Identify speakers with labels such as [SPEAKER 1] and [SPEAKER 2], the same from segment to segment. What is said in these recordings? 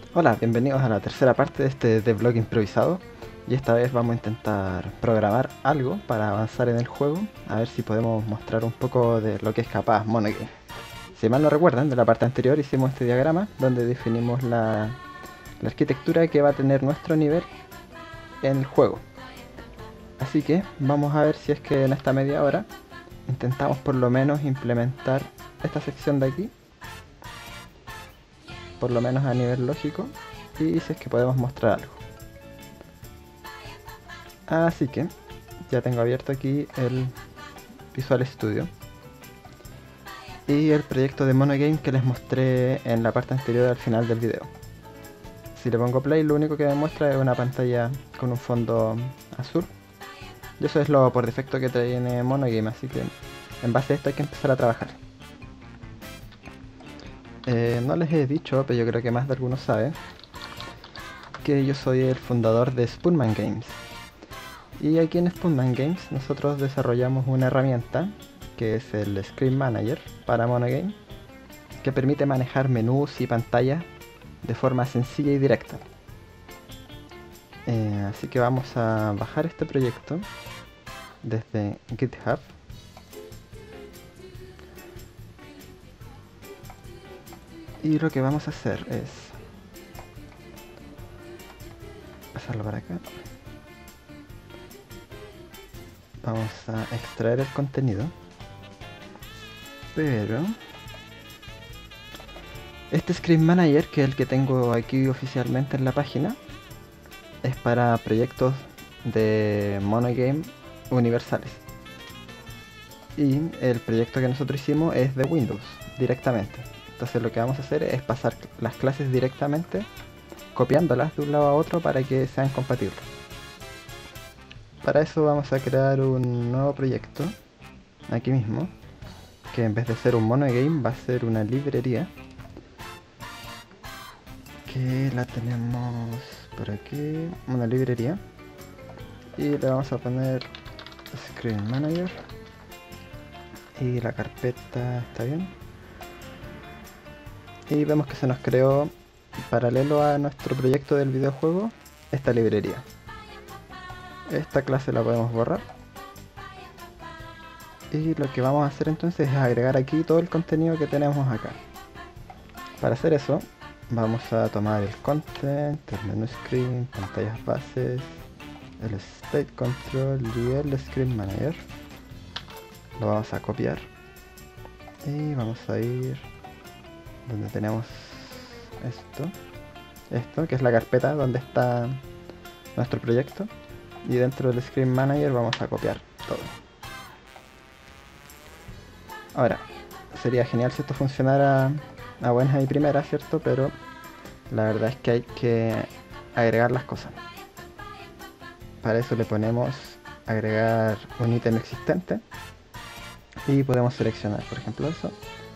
[SPEAKER 1] Hola, bienvenidos a la tercera parte de este devlog improvisado. Y esta vez vamos a intentar programar algo para avanzar en el juego, a ver si podemos mostrar un poco de lo que es capaz Monogame. Si mal no recuerdan, de la parte anterior hicimos este diagrama donde definimos la arquitectura que va a tener nuestro nivel en el juego. Así que vamos a ver si es que en esta media hora intentamos por lo menos implementar esta sección de aquí, por lo menos a nivel lógico, y si es que podemos mostrar algo. Así que ya tengo abierto aquí el Visual Studio y el proyecto de Monogame que les mostré en la parte anterior al final del video. Si le pongo play, lo único que me muestra es una pantalla con un fondo azul, y eso es lo por defecto que trae Monogame, así que en base a esto hay que empezar a trabajar. No les he dicho, pero yo creo que más de algunos saben que yo soy el fundador de Spoonman Games. Y aquí en Spoonman Games nosotros desarrollamos una herramienta que es el Screen Manager para Monogame, que permite manejar menús y pantallas de forma sencilla y directa. Así que vamos a bajar este proyecto desde GitHub. Y lo que vamos a hacer es pasarlo para acá. Vamos a extraer el contenido, pero este Screen Manager, que es el que tengo aquí oficialmente en la página, es para proyectos de Monogame universales. Y el proyecto que nosotros hicimos es de Windows directamente. Entonces lo que vamos a hacer es pasar las clases directamente, copiándolas de un lado a otro para que sean compatibles. Para eso vamos a crear un nuevo proyecto aquí mismo, que en vez de ser un monogame va a ser una librería, que la tenemos por aquí, una librería, y le vamos a poner Screen Manager, y la carpeta está bien, y vemos que se nos creó paralelo a nuestro proyecto del videojuego esta librería. Esta clase la podemos borrar, y lo que vamos a hacer entonces es agregar aquí todo el contenido que tenemos acá. Para hacer eso vamos a tomar el content, el menú screen, pantallas bases, el state control y el screen manager. Lo vamos a copiar y vamos a ir donde tenemos esto que es la carpeta donde está nuestro proyecto, y dentro del screen manager vamos a copiar todo. Ahora, sería genial si esto funcionara a buenas y primeras, ¿cierto? Pero la verdad es que hay que agregar las cosas. Para eso le ponemos agregar un ítem existente y podemos seleccionar, por ejemplo, eso,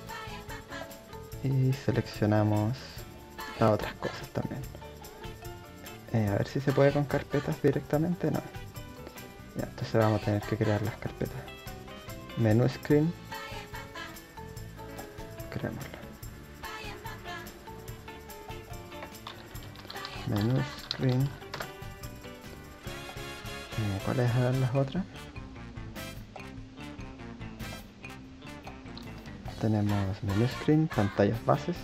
[SPEAKER 1] y seleccionamos las otras cosas también. A ver si se puede con carpetas directamente. No. Ya, entonces vamos a tener que crear las carpetas. Menú screen, creémoslo. Menú screen. ¿Cuáles eran las otras? Tenemos menú screen, pantallas bases,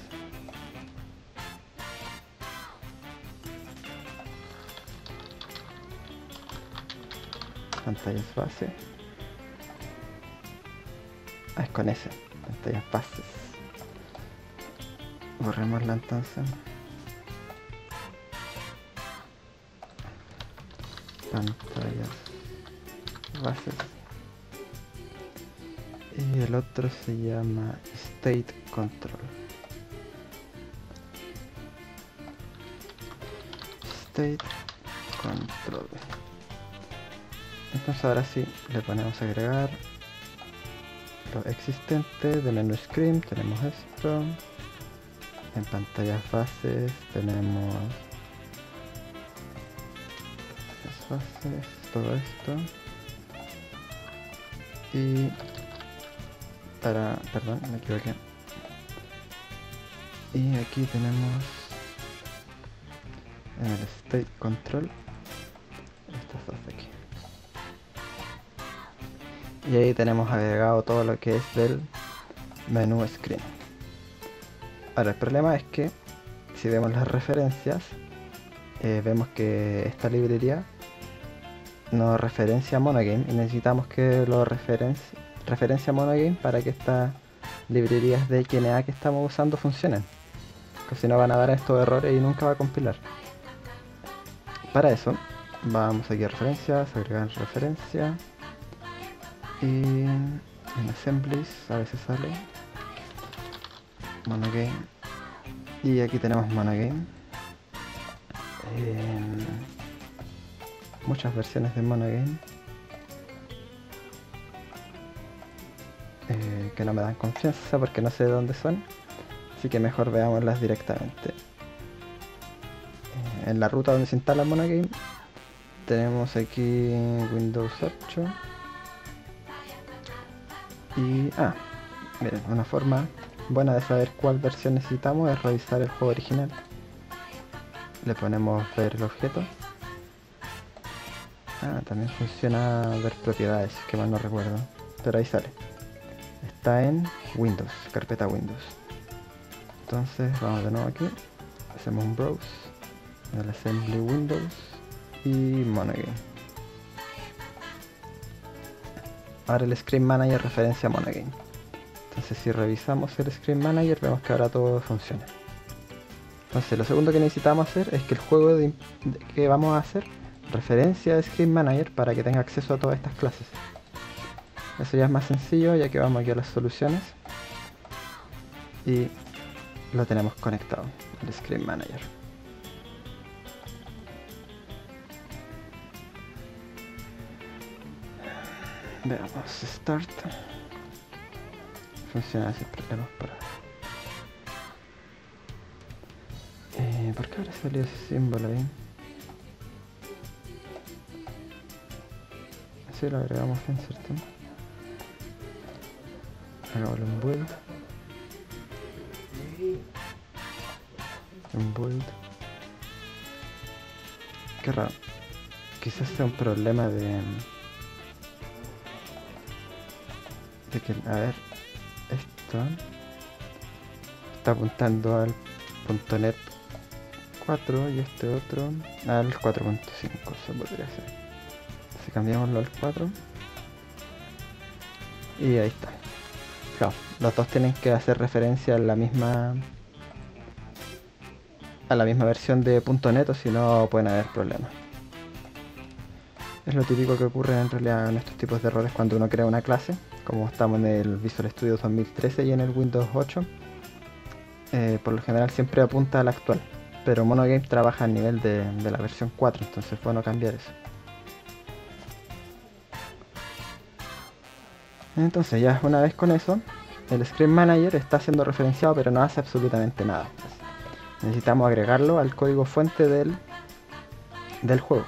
[SPEAKER 1] pantallas base. Ah, es con ese, pantallas bases. Borrémosla entonces. Pantallas bases. Y el otro se llama State Control. State Control. Entonces ahora sí le ponemos a agregar lo existente de menú screen. Tenemos esto. En pantallas bases tenemos las bases, todo esto. Y perdón, me equivoqué. Y aquí tenemos en el State Control, estas dos de aquí. Y ahí tenemos agregado todo lo que es del menú screen. Ahora el problema es que si vemos las referencias, vemos que esta librería nos referencia a Monogame y necesitamos que lo referencia a Monogame para que estas librerías de XNA que estamos usando funcionen, porque si no van a dar estos errores y nunca va a compilar. Para eso vamos aquí a referencias, agregar referencia, y en assemblies a veces sale Monogame, y aquí tenemos Monogame. Muchas versiones de Monogame que no me dan confianza porque no sé de dónde son, así que mejor veámoslas directamente. En la ruta donde se instala Monogame tenemos aquí Windows 8 y miren, una forma buena de saber cuál versión necesitamos es revisar el juego original. Le ponemos ver el objeto. También funciona ver propiedades, que mal no recuerdo, pero ahí sale. Está en Windows, carpeta Windows. Entonces vamos de nuevo aquí, hacemos un browse, en el assembly Windows y Monogame. Ahora el Screen Manager referencia a Monogame. Entonces si revisamos el Screen Manager vemos que ahora todo funciona. Entonces lo segundo que necesitamos hacer es que el juego que vamos a hacer referencia a Screen Manager para que tenga acceso a todas estas clases. Eso ya es más sencillo, ya que vamos aquí a las soluciones y lo tenemos conectado, el Screen Manager. Veamos, Start. Funciona sin problemas por ahora. ¿Por qué ahora salió ese símbolo ahí? Así lo agregamos bien, ¿cierto? Hagámoslo en build. En build. Qué raro. Quizás sea un problema de que, a ver, esto está apuntando al .NET 4 y este otro al 4.5, se podría hacer. Si cambiamoslo al 4 y ahí está. Claro, los dos tienen que hacer referencia a la misma versión de .NET, o si no pueden haber problemas. Es lo típico que ocurre en realidad en estos tipos de errores cuando uno crea una clase, como estamos en el Visual Studio 2013 y en el Windows 8. Por lo general siempre apunta al actual, pero Monogame trabaja a nivel de la versión 4, entonces es bueno cambiar eso. Entonces ya una vez con eso, el Screen Manager está siendo referenciado pero no hace absolutamente nada. Necesitamos agregarlo al código fuente del juego.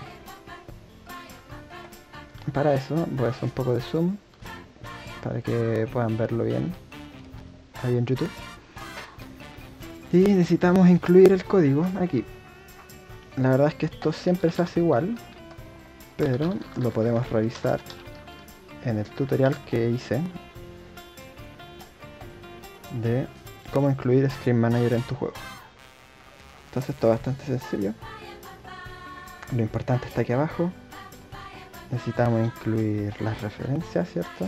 [SPEAKER 1] Para eso voy a hacer un poco de zoom para que puedan verlo bien ahí en YouTube. Y necesitamos incluir el código aquí. La verdad es que esto siempre se hace igual, pero lo podemos revisar en el tutorial que hice de cómo incluir Screen Manager en tu juego. Entonces esto es bastante sencillo. Lo importante está aquí abajo. Necesitamos incluir las referencias, ¿cierto?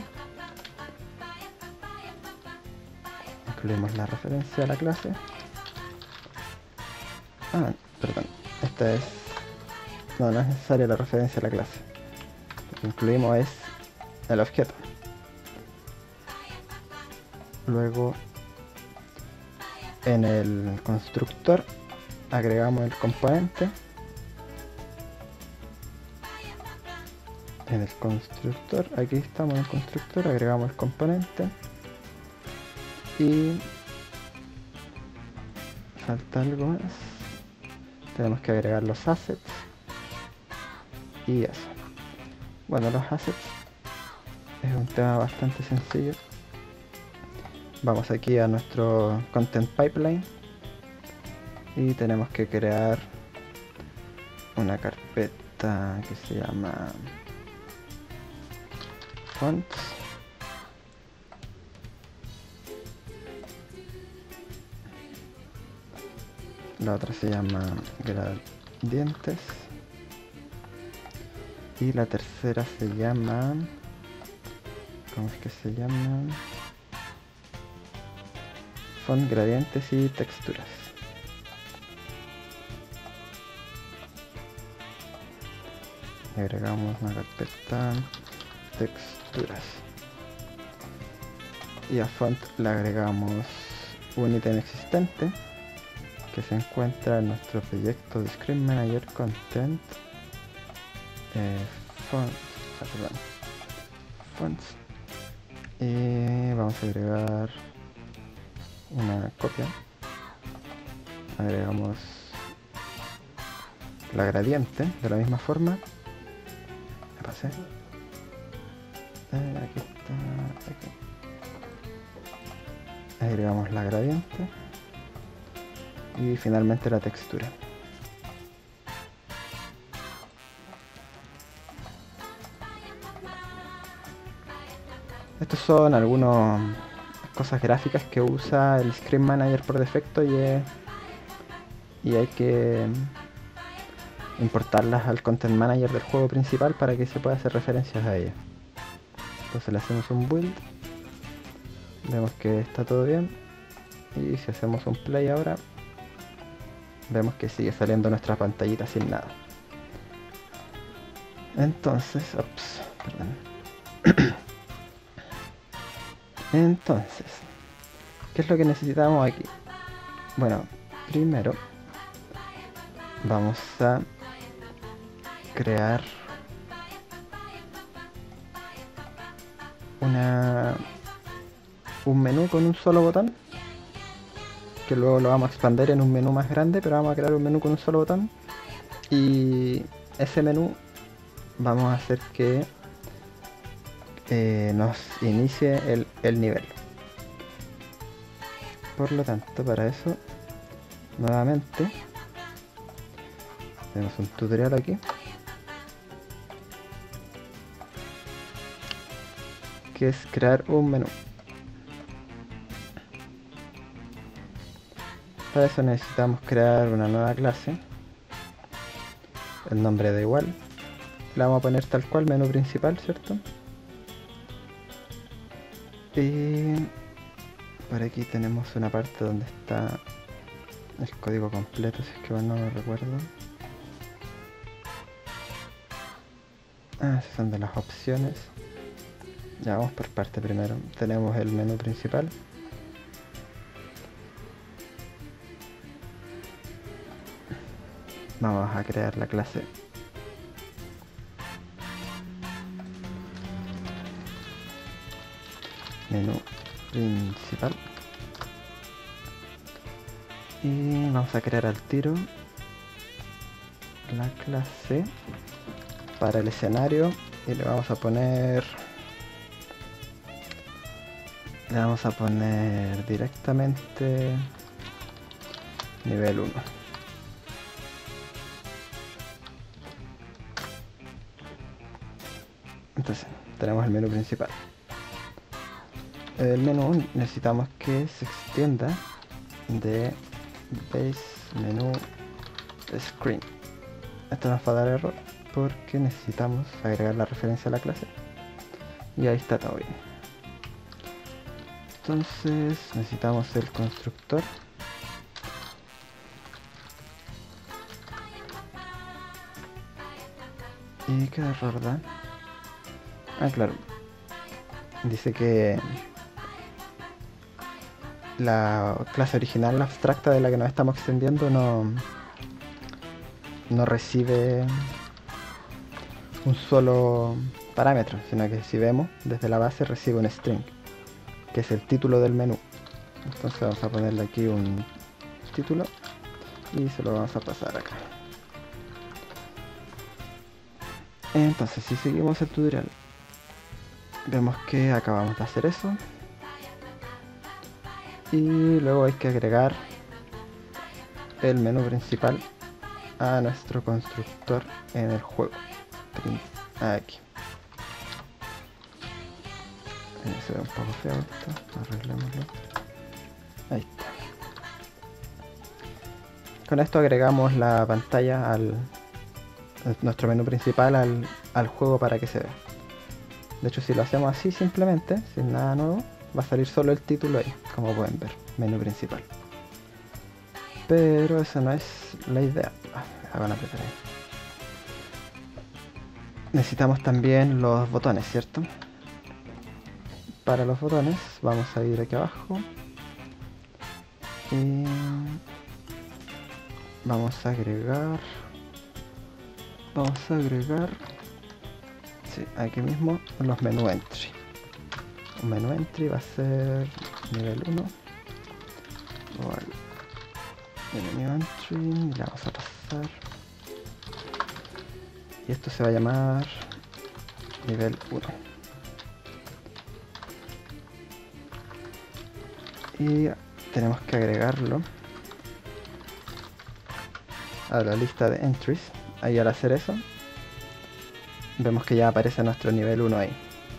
[SPEAKER 1] Incluimos la referencia a la clase. Perdón, esta es... No es necesaria la referencia a la clase. Lo que incluimos es el objeto. Luego, en el constructor, agregamos el componente. En el constructor, aquí estamos en el constructor, agregamos el componente. Y falta algo más. Tenemos que agregar los assets. Y eso. Bueno, los assets es un tema bastante sencillo. Vamos aquí a nuestro Content Pipeline. Y tenemos que crear una carpeta que se llama fonts. La otra se llama gradientes. Y la tercera se llama... ¿cómo es que se llama? Font, gradientes y texturas. Y agregamos una carpeta texturas. Y a font le agregamos un ítem existente que se encuentra en nuestro proyecto de Screen Manager Content. Fonts. Y vamos a agregar una copia. Agregamos la gradiente de la misma forma. Me pasé. Aquí está. Aquí. Agregamos la gradiente. Y finalmente la textura. Estos son algunas cosas gráficas que usa el Screen Manager por defecto y hay que importarlas al Content Manager del juego principal para que se pueda hacer referencias a ellas. Entonces le hacemos un build, vemos que está todo bien y si hacemos un play ahora vemos que sigue saliendo nuestra pantallita sin nada. Entonces, Entonces, ¿qué es lo que necesitamos aquí? Bueno, primero vamos a crear un menú con un solo botón, que luego lo vamos a expandir en un menú más grande, pero vamos a crear un menú con un solo botón y ese menú vamos a hacer que nos inicie el nivel. Por lo tanto, para eso nuevamente tenemos un tutorial aquí que es crear un menú. Para eso necesitamos crear una nueva clase. El nombre da igual, le vamos a poner tal cual menú principal, ¿cierto? Y por aquí tenemos una parte donde está el código completo, si es que mal no lo recuerdo. Esas son de las opciones. Ya vamos por parte primero. Tenemos el menú principal. Vamos a crear la clase menú principal y vamos a crear al tiro la clase para el escenario y le vamos a poner directamente nivel 1. Entonces tenemos el menú principal. El menú necesitamos que se extienda de base menú screen. Esto nos va a dar error porque necesitamos agregar la referencia a la clase y ahí está todo bien. Entonces necesitamos el constructor y qué error da. Claro, dice que la clase original, la abstracta de la que nos estamos extendiendo, no recibe un solo parámetro, sino que si vemos desde la base recibe un string, que es el título del menú. Entonces vamos a ponerle aquí un título y se lo vamos a pasar acá. Entonces si seguimos el tutorial, vemos que acabamos de hacer eso. Y luego hay que agregar el menú principal a nuestro constructor en el juego. Aquí. Se ve un poco feo esto, arreglémoslo. Ahí está. Con esto agregamos la pantalla al nuestro menú principal al juego para que se vea. De hecho, si lo hacemos así simplemente, sin nada nuevo, va a salir solo el título ahí, como pueden ver, menú principal. Pero esa no es la idea. La van a apretar ahí. Necesitamos también los botones, ¿cierto? Para los botones vamos a ir aquí abajo y vamos a agregar, sí, aquí mismo los menú entry. Un menú entry va a ser nivel 1 menú entry, y le vamos a pasar, y esto se va a llamar nivel 1. Y tenemos que agregarlo a la lista de entries. Ahí al hacer eso vemos que ya aparece nuestro nivel 1 ahí.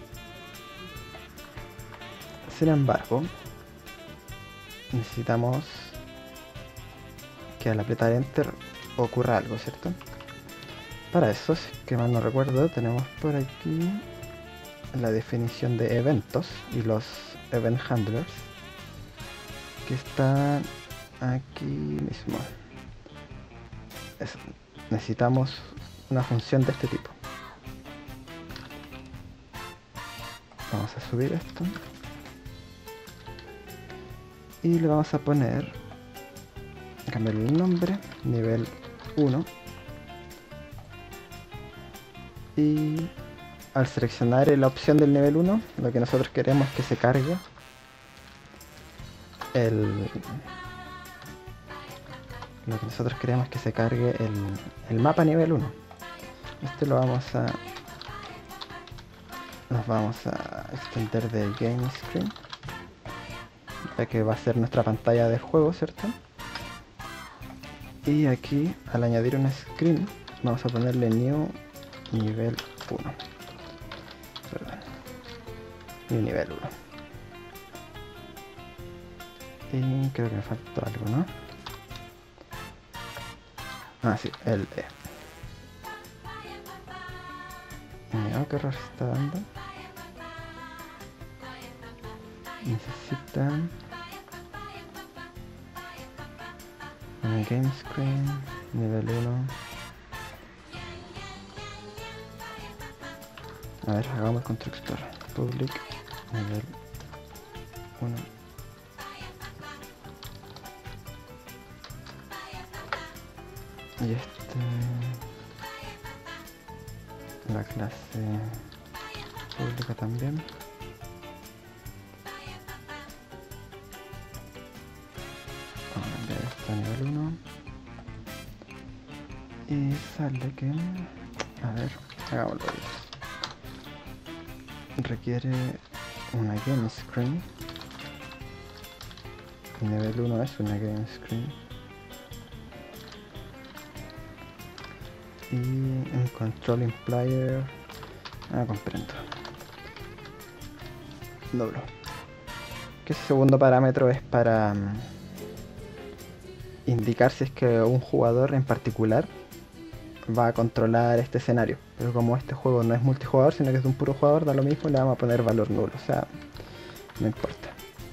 [SPEAKER 1] Sin embargo, necesitamos que al apretar enter ocurra algo, ¿cierto? Para eso, si que mal no recuerdo, tenemos por aquí la definición de eventos y los event handlers, que están aquí mismo. Eso. Necesitamos una función de este tipo. Vamos a subir esto y le vamos a poner, cambiar el nombre, nivel 1, y al seleccionar la opción del nivel 1, lo que nosotros queremos es que se cargue el mapa nivel 1. Este lo vamos a extender de game screen, ya que va a ser nuestra pantalla del juego, ¿cierto? Y aquí, al añadir una screen, vamos a ponerle new nivel 1. Perdón, new nivel 1. Y creo que me faltó algo, ¿no? Ah, sí, el E. Mira qué error se está dando. Necesita una game screen, nivel 1. A ver, hagamos el constructor. Public, nivel 1. Y la clase pública también. Vamos a cambiar esto a nivel 1. Y sale que, a ver, hagámoslo ahí. Requiere una game screen. El nivel 1 es una game screen. Y un controlling player. Comprendo. Doblo. Que ese segundo parámetro es para indicar si es que un jugador en particular va a controlar este escenario. Pero como este juego no es multijugador, sino que es de un puro jugador, da lo mismo, le vamos a poner valor nulo. O sea, no importa.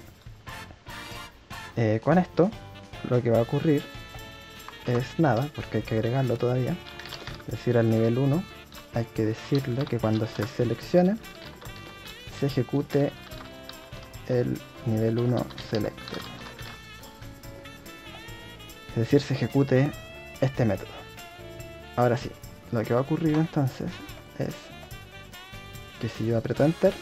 [SPEAKER 1] Con esto, lo que va a ocurrir es nada, porque hay que agregarlo todavía. Es decir, al nivel 1 hay que decirle que cuando se seleccione se ejecute el nivel 1 selected. Es decir, se ejecute este método. Ahora sí, lo que va a ocurrir entonces es que si yo aprieto enter,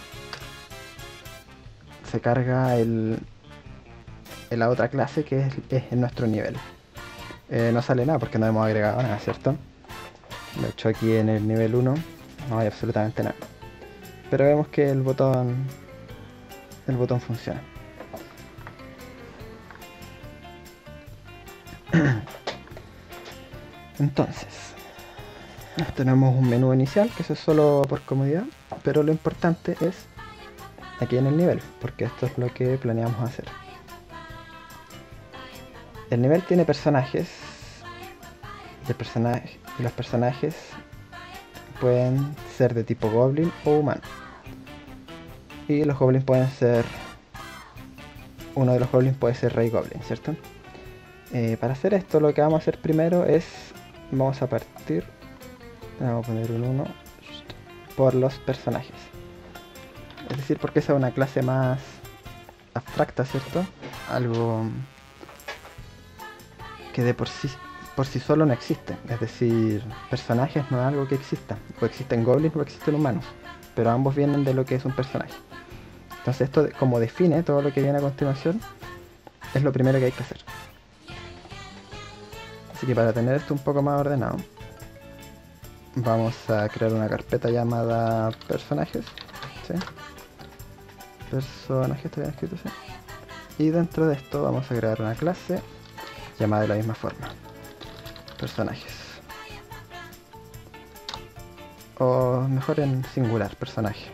[SPEAKER 1] se carga la otra clase que es nuestro nivel. No sale nada porque no hemos agregado nada, ¿cierto? De hecho, aquí en el nivel 1 no hay absolutamente nada. Pero vemos que el botón funciona. Entonces, tenemos un menú inicial, que eso es solo por comodidad, pero lo importante es aquí en el nivel, porque esto es lo que planeamos hacer. El nivel tiene personajes, y los personajes pueden ser de tipo goblin o humano. Y los goblins pueden ser... Uno de los goblins puede ser rey goblin, ¿cierto? Para hacer esto lo que vamos a hacer primero es... Vamos a partir... Vamos a poner un 1 por los personajes. Es decir, porque esa es una clase más abstracta, ¿cierto? Algo que de por sí solo no existe. Es decir, personajes no es algo que exista. O existen goblins o existen humanos. Pero ambos vienen de lo que es un personaje. Entonces esto, como define todo lo que viene a continuación, es lo primero que hay que hacer. Así que para tener esto un poco más ordenado, vamos a crear una carpeta llamada personajes. ¿Sí? Personajes, está bien escrito, ¿sí? Y dentro de esto vamos a crear una clase llamada de la misma forma. Personajes. O mejor en singular, personaje.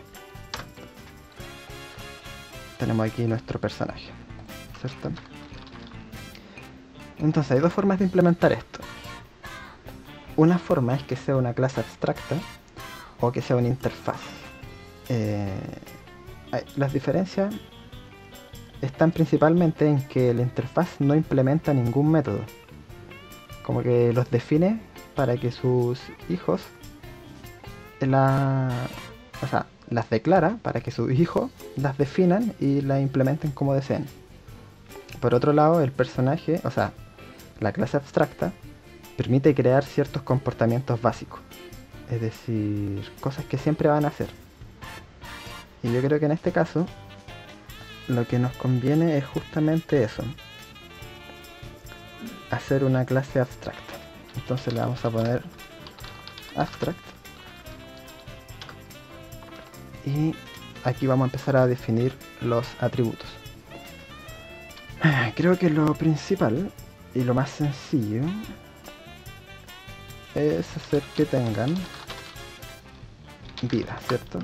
[SPEAKER 1] Tenemos aquí nuestro personaje, ¿cierto? Entonces hay dos formas de implementar esto. Una forma es que sea una clase abstracta o que sea una interfaz. Las diferencias están principalmente en que la interfaz no implementa ningún método. Como que los define para que sus hijos las declara para que sus hijos las definan y las implementen como deseen. Por otro lado, el personaje, o sea, la clase abstracta, permite crear ciertos comportamientos básicos. Es decir, cosas que siempre van a hacer. Y yo creo que en este caso, lo que nos conviene es justamente eso. Hacer una clase abstracta. Entonces le vamos a poner abstract. Y aquí vamos a empezar a definir los atributos. Creo que lo principal y lo más sencillo es hacer que tengan vida, ¿cierto?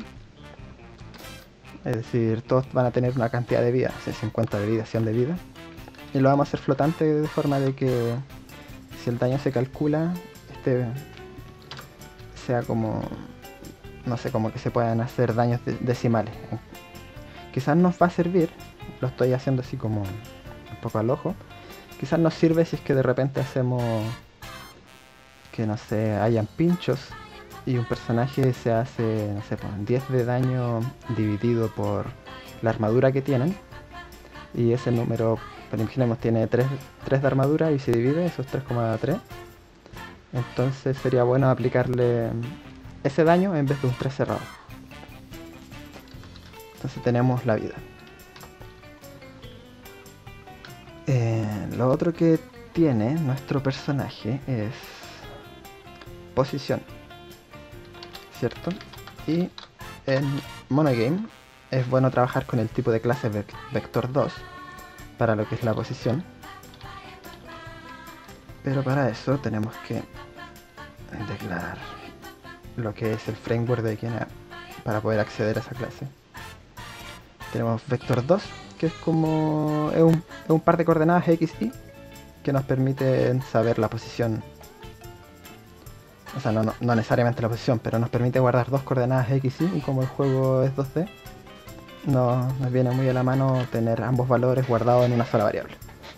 [SPEAKER 1] Es decir, todos van a tener una cantidad de vida, 50 de vida, 100 de vida. Y lo vamos a hacer flotante de forma de que si el daño se calcula, sea como... no sé, como que se puedan hacer daños decimales. Quizás nos va a servir, lo estoy haciendo así como un poco al ojo. Quizás nos sirve si es que de repente hacemos que, no sé, hayan pinchos y un personaje se hace, no sé, 10 de daño dividido por la armadura que tienen. Y ese número, imaginemos, tiene 3 de armadura y se divide, eso es 3,3. Entonces sería bueno aplicarle ese daño en vez de un 3 cerrado. Entonces tenemos la vida. Lo otro que tiene nuestro personaje es posición, ¿cierto? Y en Monogame es bueno trabajar con el tipo de clase Vector 2 para lo que es la posición. Pero para eso tenemos que declarar lo que es el framework de QNAP para poder acceder a esa clase. Tenemos Vector 2, que es como es un par de coordenadas X, Y que nos permiten saber la posición. O sea, no necesariamente la posición, pero nos permite guardar dos coordenadas X, Y como el juego es 2D, nos viene muy a la mano tener ambos valores guardados en una sola variable.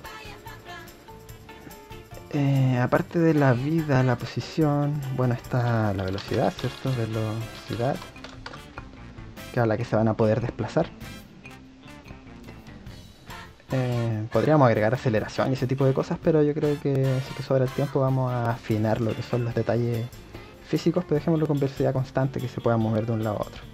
[SPEAKER 1] Aparte de la vida, la posición, bueno, está la velocidad, ¿cierto? Velocidad, que a la que se van a poder desplazar. Podríamos agregar aceleración y ese tipo de cosas, pero yo creo que si que sobra el tiempo vamos a afinar lo que son los detalles físicos, pero dejémoslo con velocidad constante, que se pueda mover de un lado a otro.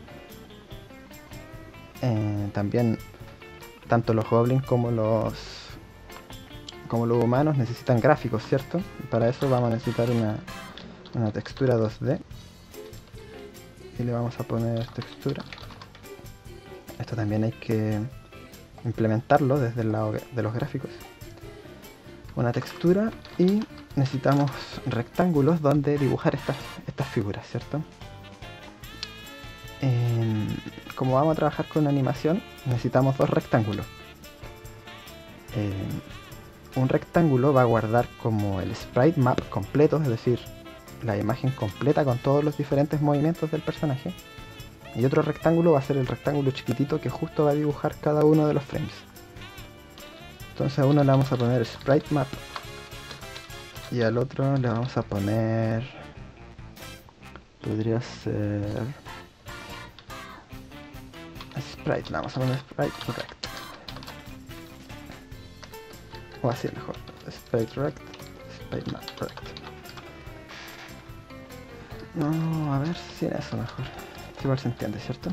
[SPEAKER 1] También, tanto los goblins como los humanos necesitan gráficos, ¿cierto? Y para eso vamos a necesitar una textura 2D. Y le vamos a poner textura. Esto también hay que implementarlo desde el lado de los gráficos. Una textura y necesitamos rectángulos donde dibujar estas figuras, ¿cierto? Como vamos a trabajar con animación, necesitamos dos rectángulos. Un rectángulo va a guardar como el sprite map completo, es decir, la imagen completa con todos los diferentes movimientos del personaje. Y otro rectángulo va a ser el rectángulo chiquitito que justo va a dibujar cada uno de los frames. Entonces a uno le vamos a poner sprite map y al otro le vamos a poner... podría ser... sprite, le vamos a poner sprite rect. O así mejor, sprite rect, sprite map rect. No, a ver si era eso mejor. Igual se entiende, ¿cierto?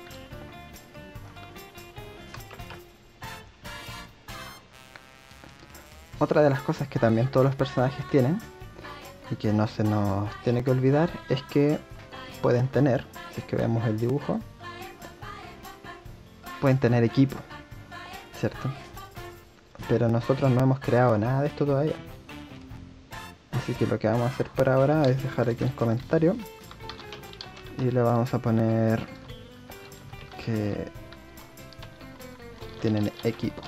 [SPEAKER 1] Otra de las cosas que también todos los personajes tienen y que no se nos tiene que olvidar es que pueden tener, si es que vemos el dibujo, pueden tener equipo, ¿cierto? Pero nosotros no hemos creado nada de esto todavía. Así que lo que vamos a hacer por ahora es dejar aquí un comentario y le vamos a poner que tienen equipo.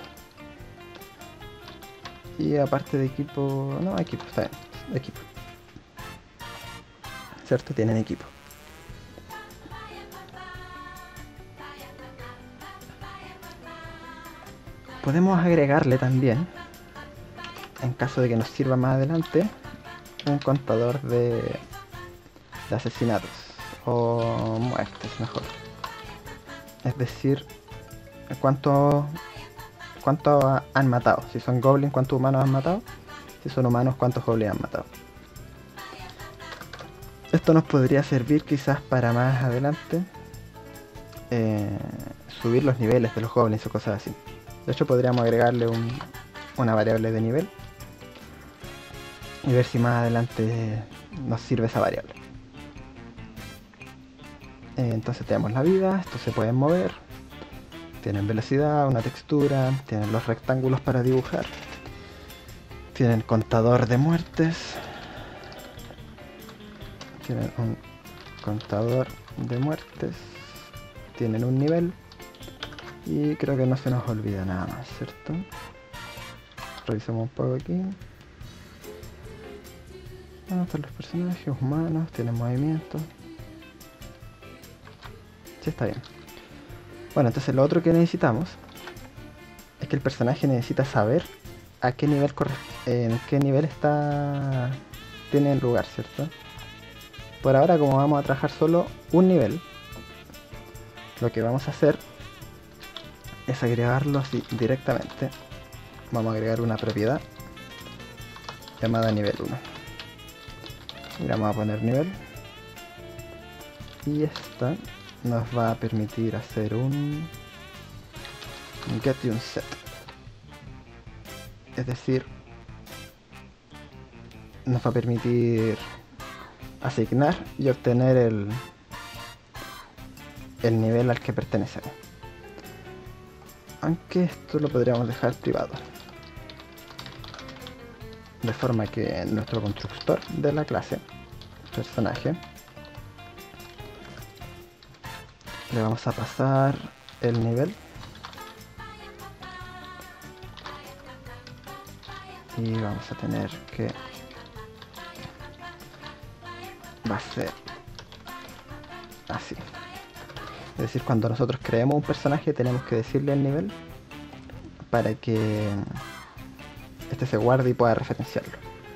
[SPEAKER 1] Y aparte de equipo, no, equipo, está bien, equipo. ¿Cierto? Tienen equipo. Podemos agregarle también, en caso de que nos sirva más adelante, un contador de asesinatos o muertes mejor. Es decir, cuánto han matado. Si son goblins, cuántos humanos han matado. Si son humanos, cuántos goblins han matado. Esto nos podría servir quizás para más adelante subir los niveles de los goblins o cosas así. De hecho podríamos agregarle una variable de nivel y ver si más adelante nos sirve esa variable. Entonces tenemos la vida, estos se pueden mover, tienen velocidad, una textura, tienen los rectángulos para dibujar, tienen contador de muertes, tienen un contador de muertes, tienen un nivel y creo que no se nos olvida nada más, ¿cierto? Revisemos un poco aquí. Están los personajes humanos, tienen movimiento. Sí, está bien. Bueno, entonces lo otro que necesitamos es que el personaje necesita saber a qué nivel en qué nivel tiene lugar, ¿cierto? Por ahora, como vamos a trabajar solo un nivel, lo que vamos a hacer es agregarlo así directamente. Vamos a agregar una propiedad llamada nivel 1 y le vamos a poner nivel, y esta nos va a permitir hacer un get y un set, es decir, nos va a permitir asignar y obtener el nivel al que pertenecemos, aunque esto lo podríamos dejar privado, de forma que nuestro constructor de la clase personaje le vamos a pasar el nivel y vamos a tener que va a ser así, es decir, cuando nosotros creemos un personaje tenemos que decirle el nivel para que este se guarde y pueda referenciarlo.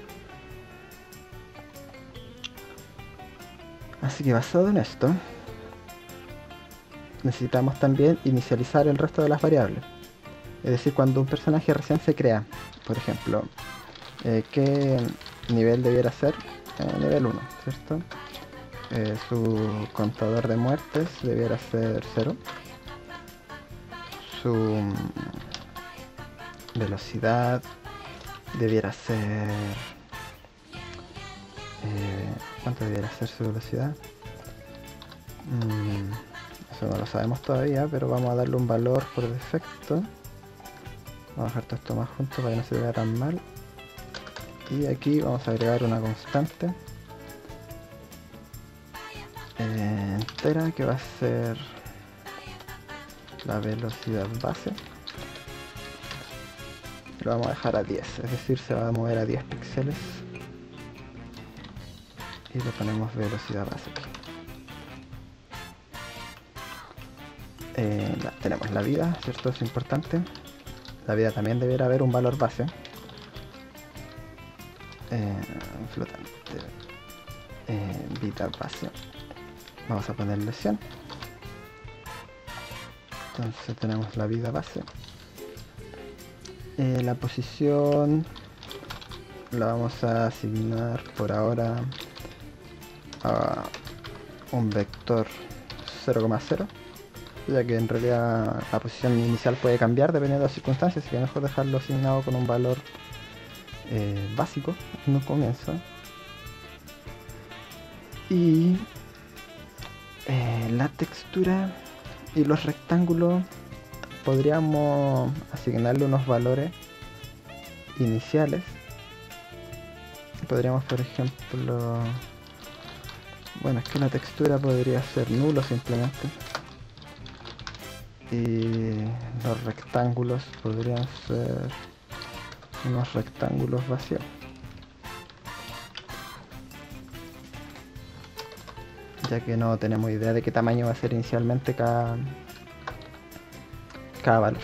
[SPEAKER 1] Así que basado en esto necesitamos también inicializar el resto de las variables, es decir, cuando un personaje recién se crea, por ejemplo, qué nivel debiera ser, nivel 1, ¿cierto? Su contador de muertes debiera ser 0, su velocidad debiera ser... ¿cuánto debiera ser su velocidad? Eso no lo sabemos todavía, pero vamos a darle un valor por defecto. Vamos a dejar todo esto más junto para que no se vea tan mal. Y aquí vamos a agregar una constante entera que va a ser la velocidad base. Lo vamos a dejar a 10, es decir, se va a mover a 10 píxeles. Y le ponemos velocidad base aquí. Tenemos la vida, ¿cierto? Es importante. La vida también deberá haber un valor base. Flotante. Vida base. Vamos a ponerle 100. Entonces tenemos la vida base. La posición la vamos a asignar por ahora a un vector 0,0, ya que en realidad la posición inicial puede cambiar dependiendo de las circunstancias, así que mejor dejarlo asignado con un valor básico en un comienzo. Y la textura y los rectángulos podríamos asignarle unos valores iniciales. Podríamos, por ejemplo, bueno, es que la textura podría ser nulo simplemente, y los rectángulos podrían ser unos rectángulos vacíos. Ya que no tenemos idea de qué tamaño va a ser inicialmente cada valor.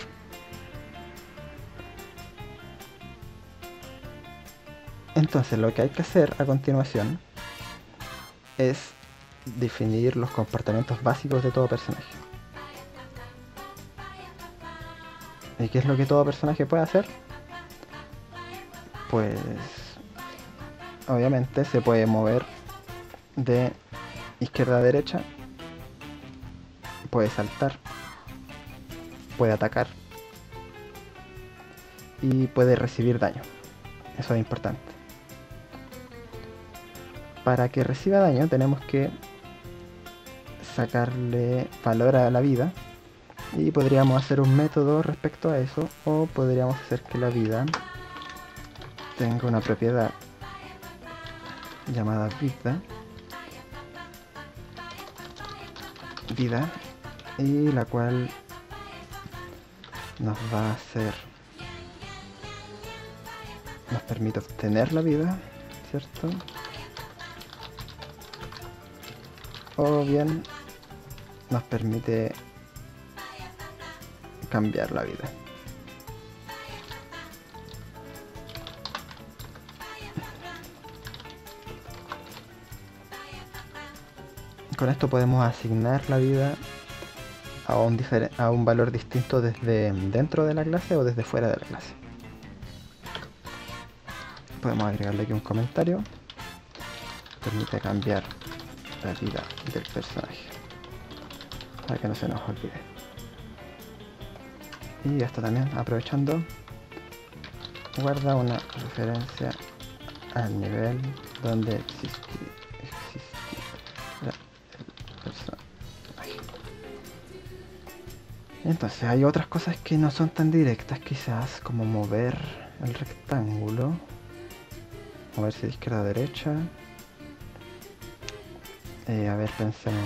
[SPEAKER 1] Entonces lo que hay que hacer a continuación es definir los comportamientos básicos de todo personaje. ¿Y qué es lo que todo personaje puede hacer? Pues obviamente se puede mover de izquierda a derecha, puede saltar, puede atacar y puede recibir daño. Eso es importante. Para que reciba daño tenemos que sacarle valor a la vida, y podríamos hacer un método respecto a eso, o podríamos hacer que la vida tenga una propiedad llamada vida, y la cual nos permite obtener la vida, ¿cierto? O bien nos permite cambiar la vida. Con esto podemos asignar la vida a un valor distinto desde dentro de la clase o desde fuera de la clase. Podemos agregarle aquí un comentario. Permite cambiar la vida del personaje para que no se nos olvide. Y esto también, aprovechando, guarda una referencia al nivel donde existirá el personaje. Entonces hay otras cosas que no son tan directas quizás, como mover el rectángulo, moverse de izquierda a derecha. A ver, pensemos.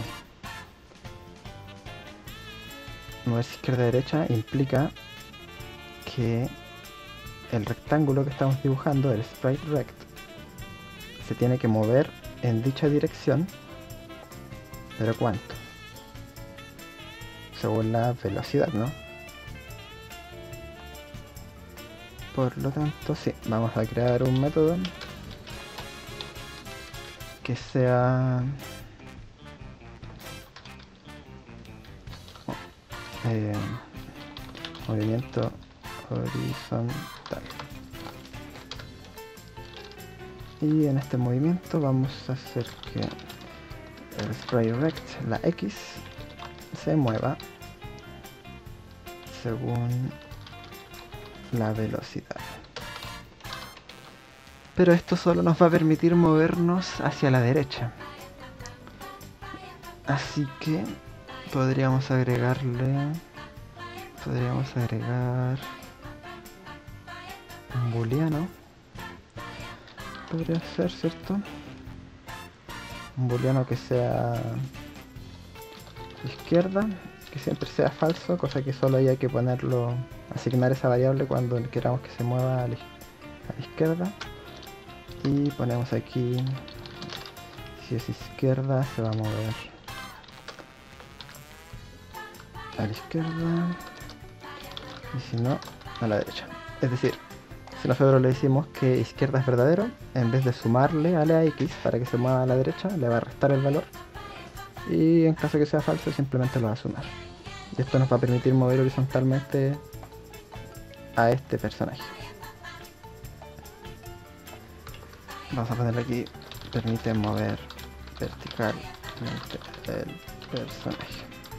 [SPEAKER 1] Moverse izquierda a derecha implica que el rectángulo que estamos dibujando, el sprite rect, se tiene que mover en dicha dirección. ¿Pero cuánto? Según la velocidad, ¿no? Por lo tanto, sí, vamos a crear un método que sea movimiento horizontal, y en este movimiento vamos a hacer que el sprite la X se mueva según la velocidad. Pero esto solo nos va a permitir movernos hacia la derecha, así que podríamos agregar un booleano podría ser, ¿cierto? Un booleano que sea izquierda, que siempre sea falso, cosa que solo hay que ponerlo, asignar esa variable cuando queramos que se mueva a la izquierda. Y ponemos aquí, si es izquierda se va a mover a la izquierda, y si no, a la derecha. Es decir, si nosotros le decimos que izquierda es verdadero, en vez de sumarle a la X para que se mueva a la derecha, le va a restar el valor. Y en caso que sea falso, simplemente lo va a sumar. Y esto nos va a permitir mover horizontalmente a este personaje. Vamos a ponerle aquí, permite mover verticalmente el personaje.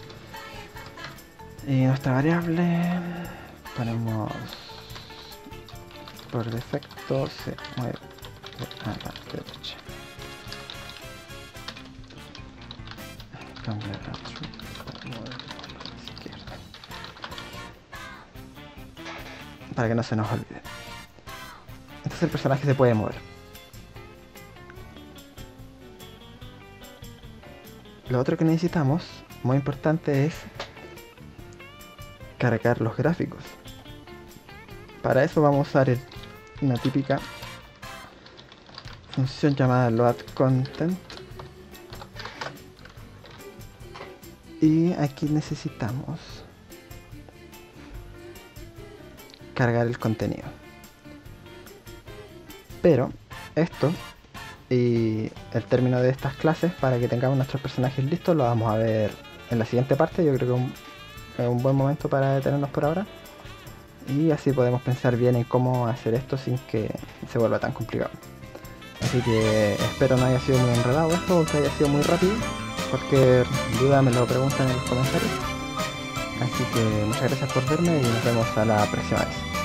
[SPEAKER 1] Y nuestra variable, ponemos por defecto se mueve a la derecha. Cambiar a true para mover a la izquierda. Para que no se nos olvide. Entonces el personaje se puede mover. Lo otro que necesitamos, muy importante, es cargar los gráficos. Para eso vamos a usar una típica función llamada loadContent. Y aquí necesitamos cargar el contenido. Pero esto y el término de estas clases, para que tengamos nuestros personajes listos, lo vamos a ver en la siguiente parte. Yo creo que es un buen momento para detenernos por ahora. Y así podemos pensar bien en cómo hacer esto sin que se vuelva tan complicado. Así que espero no haya sido muy enredado esto, o que haya sido muy rápido. Cualquier duda me lo preguntan en los comentarios. Así que muchas gracias por verme y nos vemos a la próxima vez.